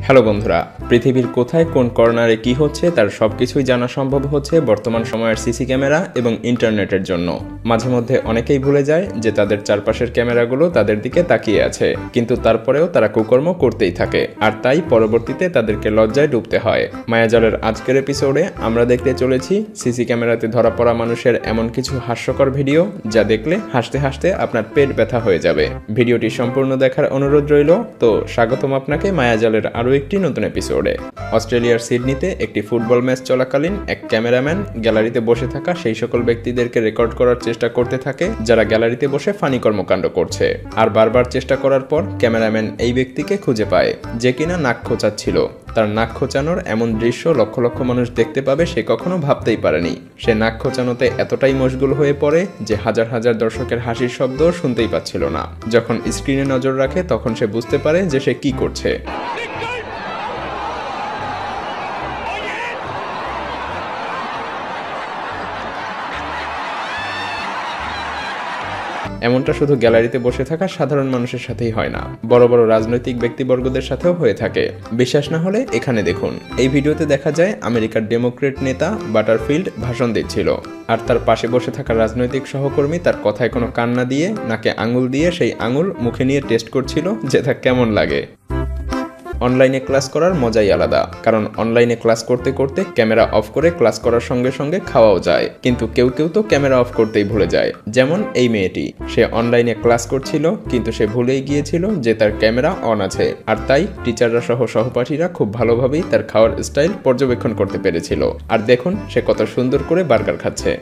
Hello বন্ধুরা, পৃথিবীর কোথায় কোন কর্নারে কি হচ্ছে তার সবকিছুই জানা সম্ভব হচ্ছে বর্তমান সময়ের সিসি ক্যামেরা এবং ইন্টারনেটের জন্য। মাঝে মধ্যে অনেকেই ভুলে যায় যে তাদের চারপাশের ক্যামেরাগুলো তাদের দিকে তাকিয়ে আছে, কিন্তু তারপরেও তারা কুকর্ম করতেই থাকে, আর তাই পরবর্তীতে তাদেরকে লজ্জায় ডুবতে হয়। মায়াজালের আজকের এপিসোডে আমরা দেখতে চলেছি সিসি ক্যামেরাতে ধরা পড়া মানুষের এমন কিছু হাস্যকর ভিডিও যা দেখলে হাসতে হাসতে আপনার পেট ব্যথা হয়ে যাবে। ভিডিওটি সম্পূর্ণ দেখার অনুরোধ রইল। তো স্বাগতম আপনাকে মায়াজালের আরও একটি নতুন এপিসোডে। অস্ট্রেলিয়ার সিডনিতে একটি ফুটবল ম্যাচ চলাকালীন এক ক্যামেরাম্যান গ্যালারিতে বসে থাকা সেই সকল ব্যক্তিদেরকে রেকর্ড করার চেষ্টা করতে থাকে যারা গ্যালারিতে বসে ফানি কর্মকাণ্ড করছে, আর বারবার চেষ্টা করার পর ক্যামেরাম্যান এই ব্যক্তিকে খুঁজে পায় যে কিনা নাক খোঁচাচ্ছিল। তার নাক খোঁচানোর এমন দৃশ্য লক্ষ লক্ষ মানুষ দেখতে পাবে সে কখনো ভাবতেই পারেনি। সে নাক খোঁচানোতে এতটাই মশগুল হয়ে পড়ে যে হাজার হাজার দর্শকের হাসির শব্দ শুনতেই পাচ্ছিল না। যখন স্ক্রিনে নজর রাখে তখন সে বুঝতে পারে যে সে কি করছে। এমনটা শুধু গ্যালারিতে বসে থাকা সাধারণ মানুষের সাথেই হয় না, বড় বড় রাজনৈতিক ব্যক্তিবর্গদের সাথেও হয়ে থাকে। বিশ্বাস না হলে এখানে দেখুন। এই ভিডিওতে দেখা যায় আমেরিকার ডেমোক্রেট নেতা বাটারফিল্ড ভাষণ দিচ্ছিল, আর তার পাশে বসে থাকা রাজনৈতিক সহকর্মী তার কথায় কোনো কান না দিয়ে নাকে আঙুল দিয়ে সেই আঙুল মুখে নিয়ে টেস্ট করছিল যে তা কেমন লাগে। অনলাইনে ক্লাস করার মজাই আলাদা, কারণ অনলাইনে ক্লাস করতে করতে ক্যামেরা অফ করে ক্লাস করার সঙ্গে সঙ্গে খাওয়াও যায়, কিন্তু কেউ কেউ তো ক্যামেরা অফ করতেই ভুলে যায়। যেমন এই মেয়েটি, সে অনলাইনে ক্লাস করছিল কিন্তু সে ভুলেই গিয়েছিল যে তার ক্যামেরা অন আছে, আর তাই টিচাররা সহ সহপাঠীরা খুব ভালোভাবেই তার খাওয়ার স্টাইল পর্যবেক্ষণ করতে পেরেছিল। আর দেখুন সে কত সুন্দর করে বার্গার খাচ্ছে।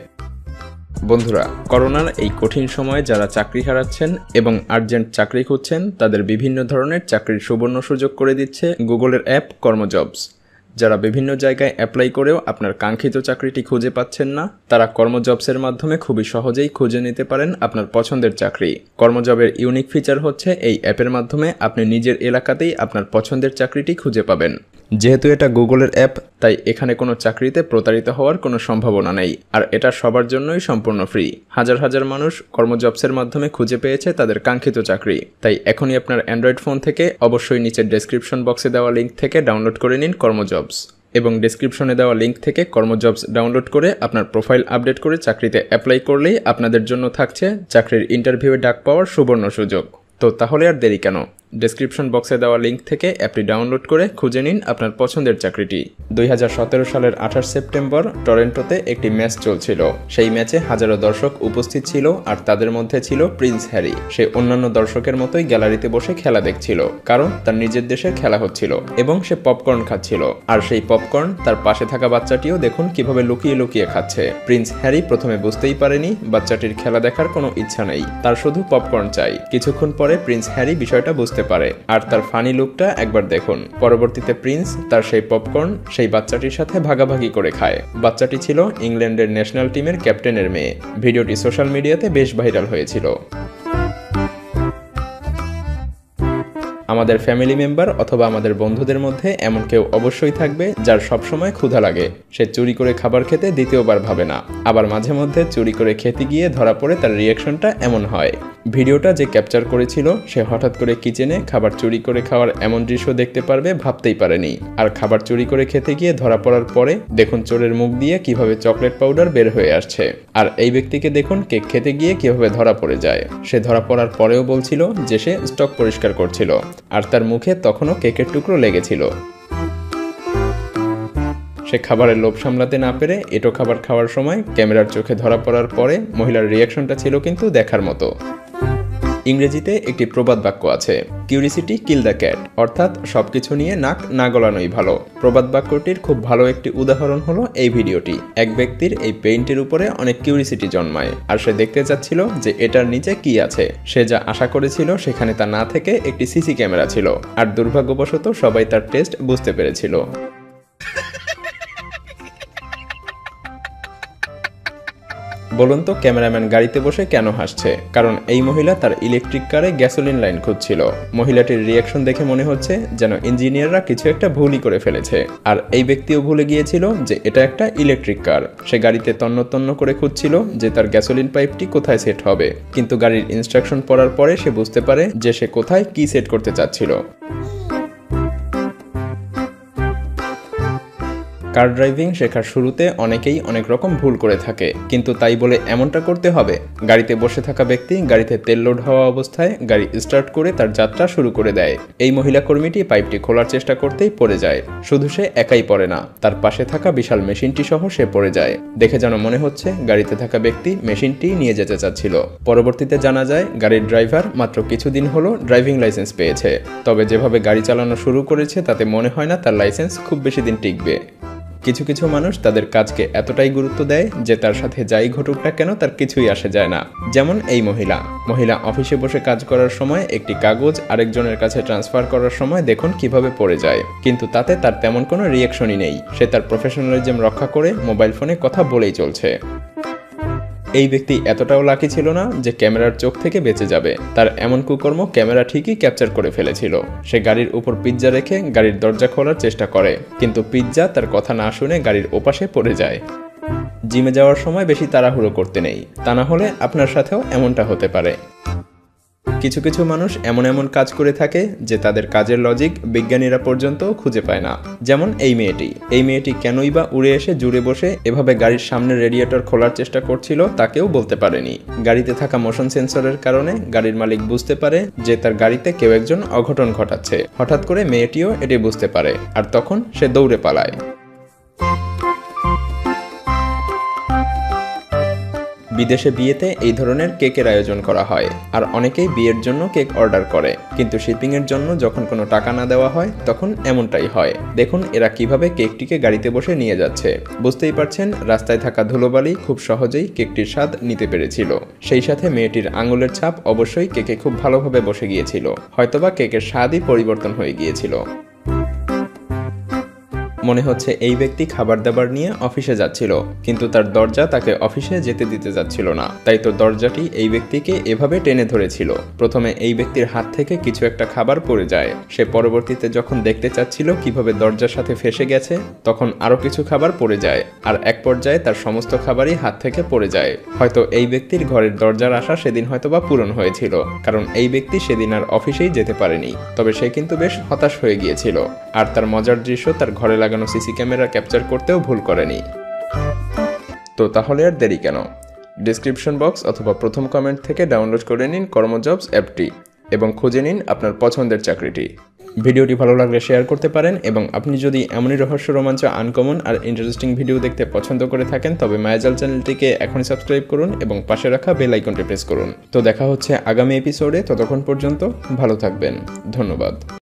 বন্ধুরা, করোনার এই কঠিন সময়ে যারা চাকরি হারাচ্ছেন এবং আর্জেন্ট চাকরি খুঁজছেন তাদের বিভিন্ন ধরনের চাকরির সুবর্ণ সুযোগ করে দিচ্ছে গুগলের অ্যাপ কর্মজবস। যারা বিভিন্ন জায়গায় অ্যাপ্লাই করেও আপনার কাঙ্ক্ষিত চাকরিটি খুঁজে পাচ্ছেন না, তারা কর্মজবসের মাধ্যমে খুবই সহজেই খুঁজে নিতে পারেন আপনার পছন্দের চাকরি। কর্মজবের ইউনিক ফিচার হচ্ছে এই অ্যাপের মাধ্যমে আপনি নিজের এলাকাতেই আপনার পছন্দের চাকরিটি খুঁজে পাবেন। যেহেতু এটা গুগলের অ্যাপ, তাই এখানে কোনো চাকরিতে প্রতারিত হওয়ার কোনো সম্ভাবনা নেই, আর এটা সবার জন্যই সম্পূর্ণ ফ্রি। হাজার হাজার মানুষ কর্মজবসের মাধ্যমে খুঁজে পেয়েছে তাদের কাঙ্ক্ষিত চাকরি। তাই এখনই আপনার অ্যান্ড্রয়েড ফোন থেকে অবশ্যই নিচের ডেসক্রিপশন বক্সে দেওয়া লিঙ্ক থেকে ডাউনলোড করে নিন কর্মজবস, এবং ডেসক্রিপশনে দেওয়া লিঙ্ক থেকে কর্মজবস ডাউনলোড করে আপনার প্রোফাইল আপডেট করে চাকরিতে অ্যাপ্লাই করলেই আপনাদের জন্য থাকছে চাকরির ইন্টারভিউয়ে ডাক পাওয়ার সুবর্ণ সুযোগ। তো তাহলে আর দেরি কেন, ডেসক্রিপশন বক্সে দেওয়া লিঙ্ক থেকে অ্যাপটি ডাউনলোড করে খুঁজে নিন আপনার পছন্দের চাকরিটি। 2017 সালের 28 সেপ্টেম্বর টরন্টোতে একটি ম্যাচ চলছিল। সেই ম্যাচে হাজারো দর্শক উপস্থিত ছিল, আর তাদের মধ্যে ছিল প্রিন্স হ্যারি। সে অন্যান্য দর্শকের মতোই গ্যালারিতে বসে খেলা দেখছিল, কারণ তার নিজের দেশের খেলা হচ্ছিল, এবং সে পপকর্ন খাচ্ছিল। আর সেই পপকর্ন তার পাশে থাকা বাচ্চাটিও দেখুন কিভাবে লুকিয়ে লুকিয়ে খাচ্ছে। প্রিন্স হ্যারি প্রথমে বুঝতেই পারেনি বাচ্চাটির খেলা দেখার কোনো ইচ্ছা নেই, তার শুধু পপকর্ন চাই। কিছুক্ষণ পরে প্রিন্স হ্যারি বিষয়টা বুঝতে পারে, আর তার ফানি লুকটা একবার দেখুন। পরবর্তীতে প্রিন্স তার সেই পপকর্ন সেই বাচ্চাটির সাথে ভাগাভাগি করে খায়। বাচ্চাটি ছিল ইংল্যান্ডের ন্যাশনাল টিমের ক্যাপ্টেনের মেয়ে। ভিডিওটি সোশ্যাল মিডিয়াতে বেশ ভাইরাল হয়েছিল। আমাদের ফ্যামিলি মেম্বার অথবা আমাদের বন্ধুদের মধ্যে এমন কেউ অবশ্যই থাকবে যার সবসময় ক্ষুধা লাগে। সে চুরি করে খাবার খেতে দ্বিতীয়বার ভাবে না, আবার মাঝে মধ্যে চুরি করে খেতে গিয়ে ধরা পড়ে তার রিয়াকশনটা এমন হয়। ভিডিওটা যে ক্যাপচার করেছিল সে হঠাৎ করে কিচেনে খাবার চুরি করে খাওয়ার এমন দৃশ্য দেখতে পারবে ভাবতেই পারেনি। আর খাবার চুরি করে খেতে গিয়ে ধরা পড়ার পরে দেখুন চোরের মুখ দিয়ে কিভাবে চকলেট পাউডার বের হয়ে আসছে। আর এই ব্যক্তিকে দেখুন কেক খেতে গিয়ে কিভাবে ধরা পড়ে যায়। সে ধরা পড়ার পরেও বলছিল যে সে স্টক পরিষ্কার করছিল, আর তার মুখে তখনও কেকের টুকরো লেগেছিল। সে খাবারের লোভ সামলাতে না পেরে এটো খাবার খাওয়ার সময় ক্যামেরার চোখে ধরা পড়ার পরে মহিলার রিয়াকশনটা ছিল কিন্তু দেখার মতো। ইংরেজিতে একটি প্রবাদ বাক্য আছে, কিউরিসিটি কিল দ্য ক্যাট, অর্থাৎ সবকিছু নিয়ে নাক না গলানোই ভালো। প্রবাদ বাক্যটির খুব ভালো একটি উদাহরণ হলো এই ভিডিওটি। এক ব্যক্তির এই পেইন্টের উপরে অনেক কিউরিসিটি জন্মায়, আর সে দেখতে চাচ্ছিল যে এটার নিচে কি আছে। সে যা আশা করেছিল সেখানে তা না থেকে একটি সিসি ক্যামেরা ছিল, আর দুর্ভাগ্যবশত সবাই তার টেস্ট বুঝতে পেরেছিল। বলুন তো ক্যামেরাম্যান গাড়িতে বসে কেন হাসছে? কারণ এই মহিলা তার ইলেকট্রিক কারে গ্যাসোলিন লাইন খুঁজছিল। মহিলাটির রিয়াকশন দেখে মনে হচ্ছে যেন ইঞ্জিনিয়াররা কিছু একটা ভুলই করে ফেলেছে, আর এই ব্যক্তিও ভুলে গিয়েছিল যে এটা একটা ইলেকট্রিক কার। সে গাড়িতে তন্ন তন্ন করে খুঁজছিল যে তার গ্যাসোলিন পাইপটি কোথায় সেট হবে, কিন্তু গাড়ির ইনস্ট্রাকশন পড়ার পরে সে বুঝতে পারে যে সে কোথায় কি সেট করতে চাচ্ছিল। কার ড্রাইভিং শেখার শুরুতে অনেকেই অনেক রকম ভুল করে থাকে, কিন্তু তাই বলে এমনটা করতে হবে? গাড়িতে বসে থাকা ব্যক্তি গাড়িতে তেল লোড হওয়া অবস্থায় গাড়ি স্টার্ট করে তার যাত্রা শুরু করে দেয়। এই মহিলা কর্মীটি পাইপটি খোলার চেষ্টা করতেই পড়ে যায়। শুধু সে একাই পড়ে না, তার পাশে থাকা বিশাল মেশিনটি সহ সে পড়ে যায়। দেখে যেন মনে হচ্ছে গাড়িতে থাকা ব্যক্তি মেশিনটি নিয়ে যেতে চাচ্ছিল। পরবর্তীতে জানা যায় গাড়ির ড্রাইভার মাত্র কিছুদিন হলো ড্রাইভিং লাইসেন্স পেয়েছে, তবে যেভাবে গাড়ি চালানো শুরু করেছে তাতে মনে হয় না তার লাইসেন্স খুব বেশি দিন টিকবে। কিছু কিছু মানুষ তাদের কাজকে এতটাই গুরুত্ব দেয় যে তার সাথে যাই ঘটুক না কেন তার কিছুই আসে যায় না। যেমন এই মহিলা অফিসে বসে কাজ করার সময় একটি কাগজ আরেকজনের কাছে ট্রান্সফার করার সময় দেখুন কিভাবে পড়ে যায়, কিন্তু তাতে তার তেমন কোনো রিয়াকশনই নেই। সে তার প্রফেশনালিজম রক্ষা করে মোবাইল ফোনে কথা বলেই চলছে। এই ব্যক্তি এতটাও লাকি ছিল না যে ক্যামেরার চোখ থেকে বেঁচে যাবে। তার এমন কুকর্ম ক্যামেরা ঠিকই ক্যাপচার করে ফেলেছিল। সে গাড়ির উপর পিৎজা রেখে গাড়ির দরজা খোলার চেষ্টা করে, কিন্তু পিৎজা তার কথা না শুনে গাড়ির ওপাশে পড়ে যায়। জিমে যাওয়ার সময় বেশি তাড়াহুড়ো করতে নেই, তা না হলে আপনার সাথেও এমনটা হতে পারে। কিছু কিছু মানুষ এমন কাজ করে থাকে যে তাদের কাজের লজিক বিজ্ঞানীরা পর্যন্ত খুঁজে পায় না। যেমন এই মেয়েটি কেনই বা উড়ে এসে জুড়ে বসে এভাবে গাড়ির সামনে রেডিয়েটর খোলার চেষ্টা করছিল তাকেও বলতে পারেনি। গাড়িতে থাকা মোশন সেন্সরের কারণে গাড়ির মালিক বুঝতে পারে যে তার গাড়িতে কেউ একজন অঘটন ঘটাচ্ছে। হঠাৎ করে মেয়েটিও এটি বুঝতে পারে, আর তখন সে দৌড়ে পালায়। বিদেশে বিয়েতে এই ধরনের কেকের আয়োজন করা হয়, আর অনেকেই বিয়ের জন্য কেক অর্ডার করে, কিন্তু শিপিংয়ের জন্য যখন কোনো টাকা না দেওয়া হয় তখন এমনটাই হয়। দেখুন এরা কিভাবে কেকটিকে গাড়িতে বসে নিয়ে যাচ্ছে। বুঝতেই পারছেন রাস্তায় থাকা ধুলোবালি খুব সহজেই কেকটির স্বাদ নিতে পেরেছিল। সেই সাথে মেয়েটির আঙুলের ছাপ অবশ্যই কেকে খুব ভালোভাবে বসে গিয়েছিল, হয়তোবা কেকের স্বাদই পরিবর্তন হয়ে গিয়েছিল। মনে হচ্ছে এই ব্যক্তি খাবার দাবার নিয়ে অফিসে যাচ্ছিল, কিন্তু তার দরজা তাকে অফিসে যেতে দিতে যাচ্ছিল না, তাই তো দরজাটি এই ব্যক্তিকে এভাবে টেনে ধরেছিল। প্রথমে এই ব্যক্তির হাত থেকে কিছু একটা খাবার পড়ে যায়। সে পরবর্তীতে যখন দেখতে চাচ্ছিল কিভাবে দরজার সাথে ফেসে গেছে, তখন আরো কিছু খাবার পড়ে যায়, আর এক পর্যায়ে তার সমস্ত খাবারই হাত থেকে পড়ে যায়। হয়তো এই ব্যক্তির ঘরের দরজার আশা সেদিন হয়তোবা পূরণ হয়েছিল, কারণ এই ব্যক্তি সেদিন আর অফিসেই যেতে পারেনি। তবে সে কিন্তু বেশ হতাশ হয়ে গিয়েছিল, আর তার মজার দৃশ্য তার ঘরে লাগানো সিসি ক্যামেরা ক্যাপচার করতেও ভুল করেনি। তো তাহলে আর দেরি কেন? ডেসক্রিপশন বক্স অথবা প্রথম কমেন্ট থেকে ডাউনলোড করে নিন কর্মজবস অ্যাপটি এবং খুঁজে নিন আপনার পছন্দের চাকরিটি। ভিডিওটি ভালো লাগলে শেয়ার করতে পারেন, এবং আপনি যদি এমনই রহস্য, রোমাঞ্চ, আনকমন আর ইন্টারেস্টিং ভিডিও দেখতে পছন্দ করে থাকেন তবে মায়াজাল চ্যানেলটিকে এখনই সাবস্ক্রাইব করুন এবং পাশে রাখা বেল আইকনটি প্রেস করুন। তো দেখা হচ্ছে আগামী এপিসোডে, ততক্ষণ পর্যন্ত ভালো থাকবেন। ধন্যবাদ।